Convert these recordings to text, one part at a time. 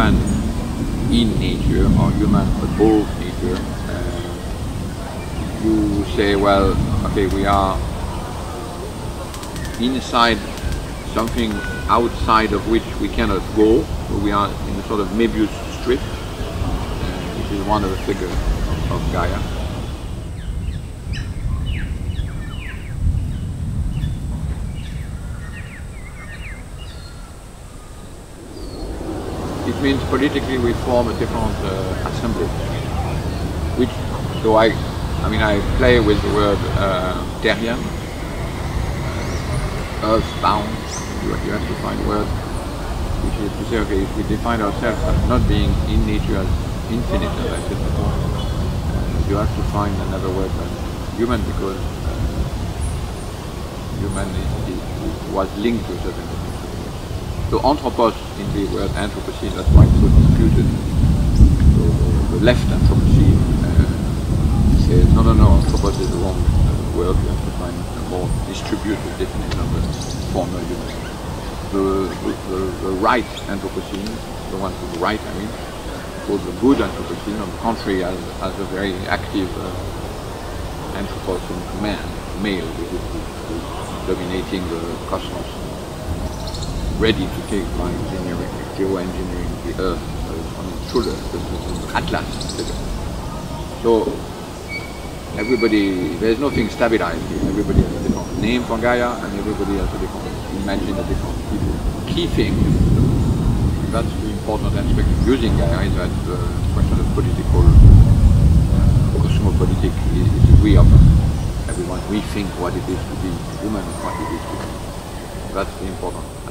human in nature or human above nature. You say, well, okay, we are inside something outside of which we cannot go, so we are in a sort of Möbius strip, which is one of the figures of Gaia. It means politically we form a different assembly, which, so I play with the word terrien, earthbound. You have to find words, which is to say, okay, if we define ourselves as not being in nature as infinite, as I said before, you have to find another word than human, because human was linked to a certain thing. So anthropos, in the word Anthropocene, that's why it's so disputed. So the left Anthropocene says, no, Anthropos is the wrong word, you have to find a more distributed definition of the former human. The right Anthropocene, the one to the right, called the good Anthropocene, on the contrary, as a very active Anthropos in man, male, who's dominating the cosmos, ready to take by engineering, geoengineering the Earth, on its shoulders, the Atlas. So everybody, there's nothing stabilized here. Everybody has a different name for Gaia, and everybody has a different, imagine a different key thing. That's the important aspect of using Gaia, is that the question of political, cosmopolitic is we of everyone. We think what it is to be human, what it is to be. That's the important aspect.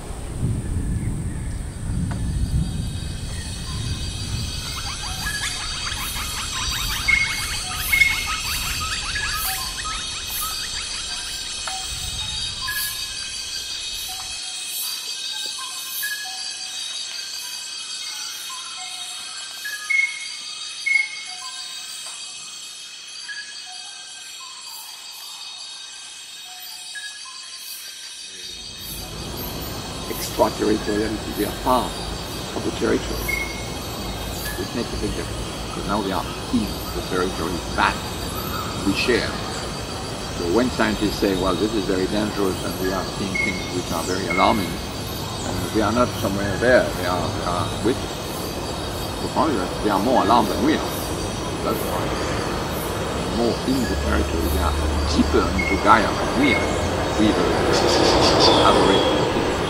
Extraterritoriality, they are part of the territory. It makes a big difference, because now they are in the territory that we share. So when scientists say, well, this is very dangerous and we are seeing things which are very alarming, they are not somewhere there, they are with us. The point is that they are more alarmed than we are. That's why. More in the territory, they are deeper into Gaia than we are. We have already.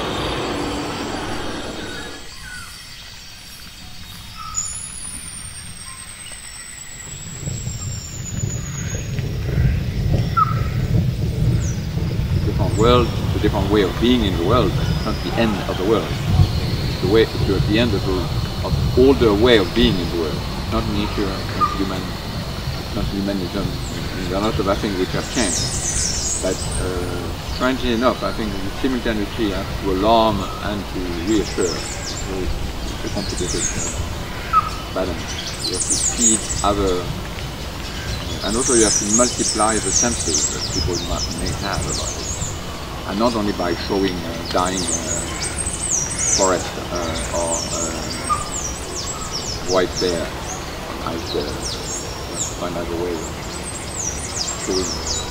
World, it's a different way of being in the world, but it's not the end of the world. It's the way, it's the end of the older way of being in the world. It's not nature, it's not human, it's not humanism. There are lots of things which have changed. But strangely enough, I think simultaneously you have to alarm and to reassure. So it's a complicated balance. You have to feed other, and also you have to multiply the senses that people may have about it. And not only by showing dying forest or white bear, ice bear, find out a way of showing